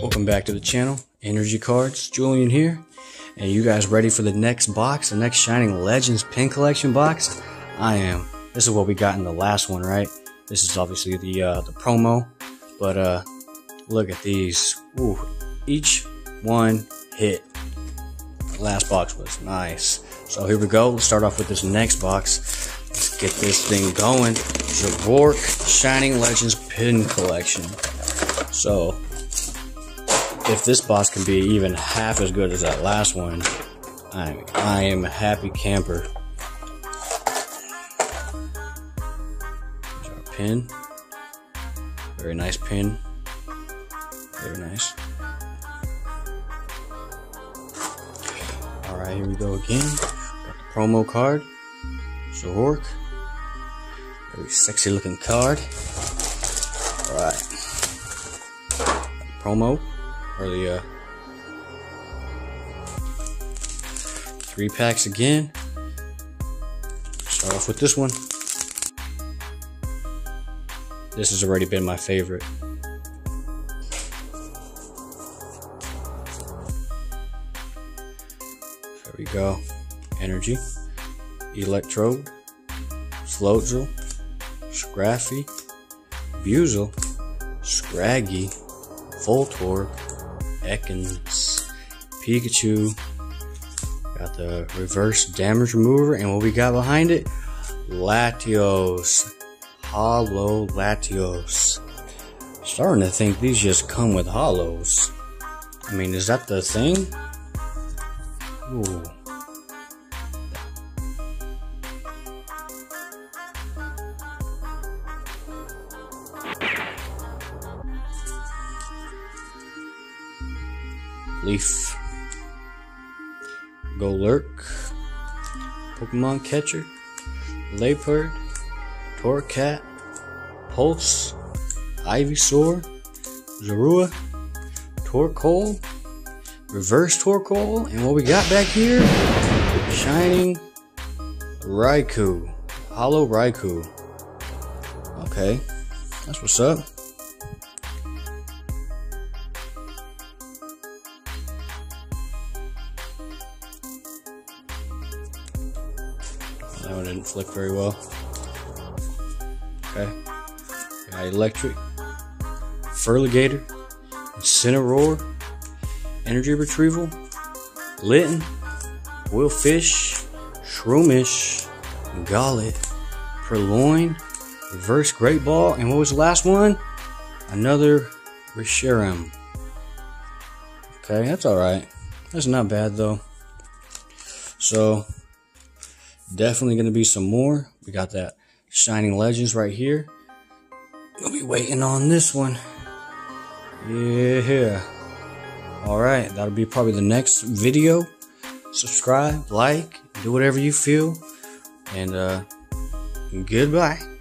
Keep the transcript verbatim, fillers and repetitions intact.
Welcome back to the channel. Energy Cards, Julian here. And you guys ready for the next box, the next Shining Legends pin collection box? I am. This is what we got in the last one, right? This is obviously the uh, the promo, but uh, look at these. Ooh, each one hit. The last box was nice. So here we go. Let's start off with this next box. Let's get this thing going. Javork Shining Legends pin collection. So if this box can be even half as good as that last one, I I am a happy camper. Here's our pin. Very nice pin. Very nice. Alright, here we go again. Got the promo card. Javork. Very sexy looking card. Alright. Promo. Or the uh, three packs again. Start off with this one. This has already been my favorite. There we go. Energy, Electrode, Floatzel, Scrafty, Buizel, Scraggy, Voltorb, Ekans, Pikachu. Got the reverse damage remover, and what we got behind it? Latios. Hollow Latios. Starting to think these just come with hollows. I mean, is that the thing? Ooh. Leaf, Golurk, Pokemon Catcher, Laipard, Torcat, Pulse, Ivysaur, Zorua, Torkoal, Reverse Torkoal, and what we got back here? Shining Raikou, Hollow Raikou. Okay, that's what's up. That one didn't flick very well. Okay. Got Electric, Feraligatr, Incineroar, Energy Retrieval, Litten, Willfish, Shroomish, Golett, Purloin, Reverse Great Ball, and what was the last one? Another Reshiram. Okay, that's alright. That's not bad though. So definitely going to be some more. We got that Shining Legends right here. We'll be waiting on this one. Yeah. Alright, that'll be probably the next video. Subscribe, like, do whatever you feel. And uh, goodbye.